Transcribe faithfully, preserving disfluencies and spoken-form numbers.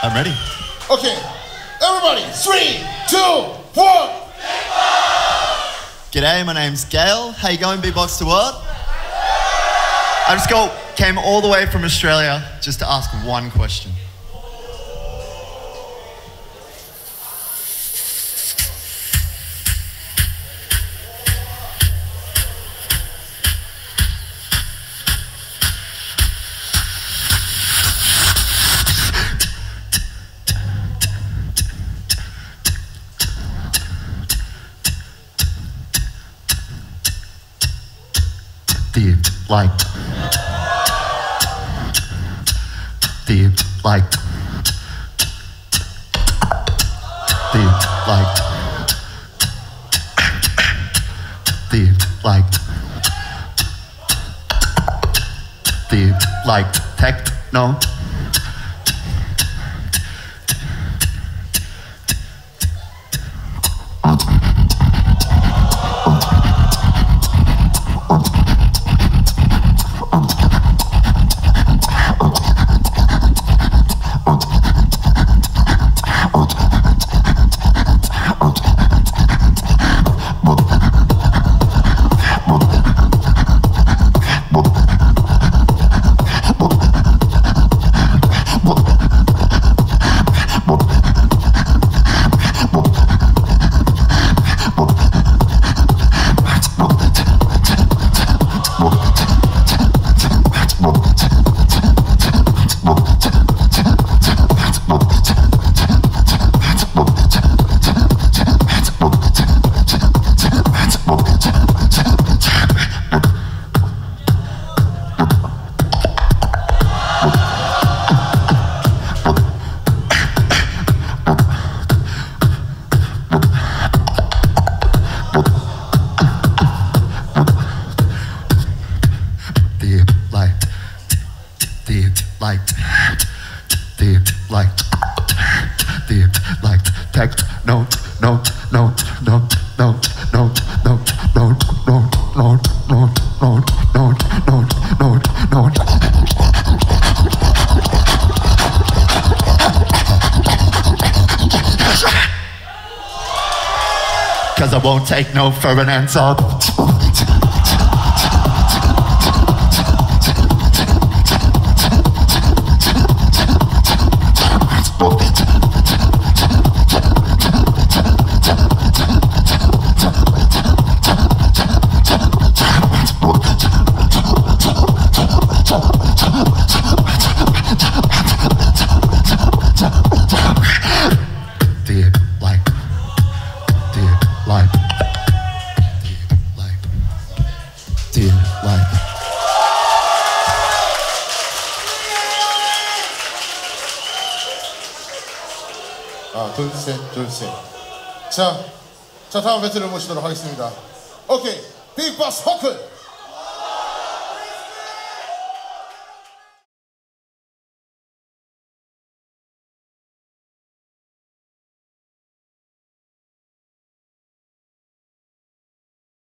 I'm ready. Okay, everybody, three, two, one. G'day, my name's Gale. How you going, Beatbox to what? I just got, came all the way from Australia just to ask one question. Do you like? Do you like? Do you like? Do you like? Do you like techno? Like, do you like, do you like tech? No, no, no, no, no, no, no, no, no, no, no, no, no, no, no, no. Cause I won't take no for an answer. Do you like? Do you like? Do you like? Do you like? 아, 둘, 셋, 둘, 셋. 자, 자 다음 배틀을 모시도록 하겠습니다. 오케이, 빅박스 허클.